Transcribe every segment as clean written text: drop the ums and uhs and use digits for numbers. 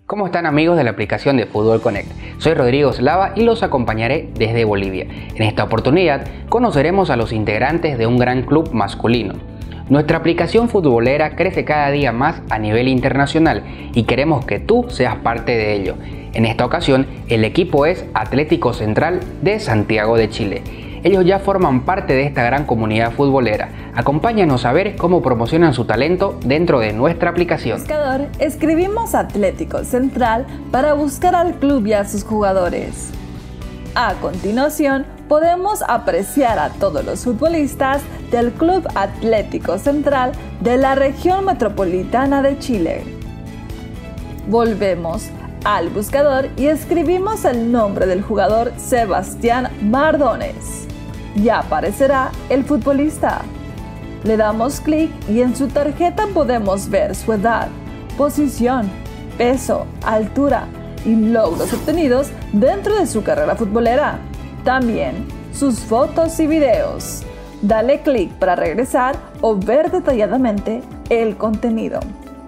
¿Cómo están, amigos de la aplicación de Fútbol Connect? Soy Rodrigo Slava y los acompañaré desde Bolivia. En esta oportunidad conoceremos a los integrantes de un gran club masculino. Nuestra aplicación futbolera crece cada día más a nivel internacional y queremos que tú seas parte de ello. En esta ocasión el equipo es Atlético Central de Santiago de Chile. Ellos ya forman parte de esta gran comunidad futbolera. Acompáñanos a ver cómo promocionan su talento dentro de nuestra aplicación. En el buscador escribimos Atlético Central para buscar al club y a sus jugadores. A continuación, podemos apreciar a todos los futbolistas del Club Atlético Central de la región metropolitana de Chile. Volvemos al buscador y escribimos el nombre del jugador Sebastián Mardones. Ya aparecerá el futbolista. Le damos clic y en su tarjeta podemos ver su edad, posición, peso, altura y logros obtenidos dentro de su carrera futbolera. También sus fotos y videos. Dale clic para regresar o ver detalladamente el contenido.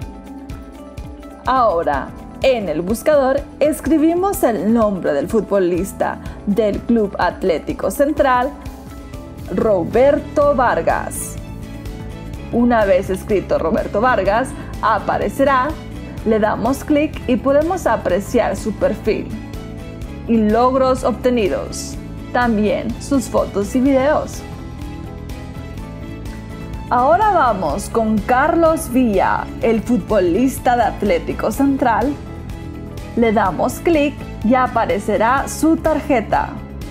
Ahora, en el buscador escribimos el nombre del futbolista del Club Atlético Central, Roberto Vargas. Una vez escrito Roberto Vargas, aparecerá, le damos clic y podemos apreciar su perfil y logros obtenidos, también sus fotos y videos. Ahora vamos con Carlos Villa, el futbolista de Atlético Central. Le damos clic y aparecerá su tarjeta.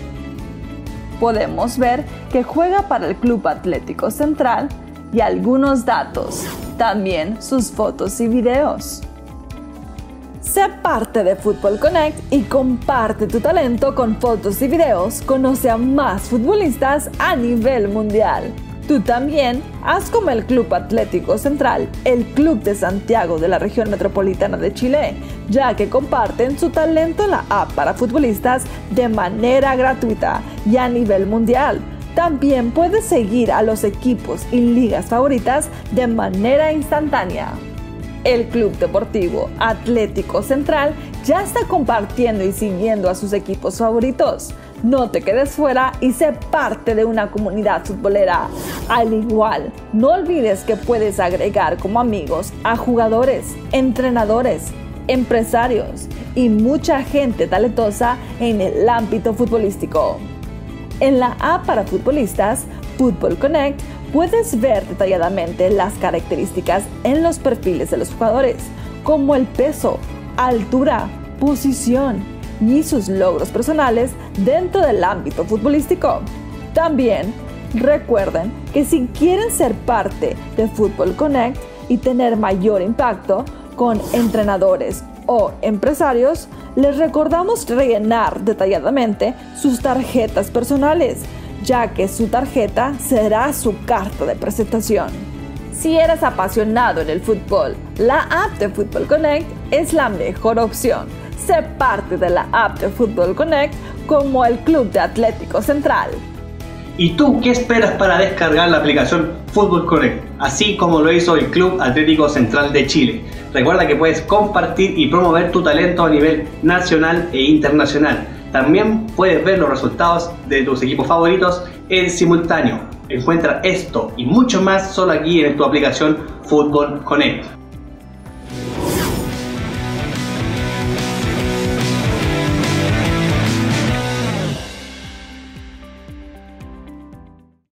Podemos ver que juega para el Club Atlético Central y algunos datos, también sus fotos y videos. Sé parte de Fútbol Connect y comparte tu talento con fotos y videos. Conoce a más futbolistas a nivel mundial. Tú también haz como el Club Atlético Central, el club de Santiago de la región metropolitana de Chile, ya que comparten su talento en la app para futbolistas de manera gratuita y a nivel mundial. También puedes seguir a los equipos y ligas favoritas de manera instantánea. El Club Deportivo Atlético Central ya está compartiendo y siguiendo a sus equipos favoritos. No te quedes fuera y sé parte de una comunidad futbolera. Al igual, no olvides que puedes agregar como amigos a jugadores, entrenadores, empresarios y mucha gente talentosa en el ámbito futbolístico. En la app para futbolistas, Fútbol Connect, puedes ver detalladamente las características en los perfiles de los jugadores, como el peso, altura, posición y sus logros personales dentro del ámbito futbolístico. También recuerden que si quieren ser parte de Fútbol Connect y tener mayor impacto con entrenadores o empresarios, les recordamos rellenar detalladamente sus tarjetas personales, ya que su tarjeta será su carta de presentación. Si eres apasionado en el fútbol, la app de Fútbol Connect es la mejor opción. Sé parte de la app de Fútbol Connect como el Club de Atlético Central. ¿Y tú qué esperas para descargar la aplicación Fútbol Connect, así como lo hizo el Club Atlético Central de Chile? Recuerda que puedes compartir y promover tu talento a nivel nacional e internacional. También puedes ver los resultados de tus equipos favoritos en simultáneo. Encuentra esto y mucho más solo aquí en tu aplicación Fútbol Connect.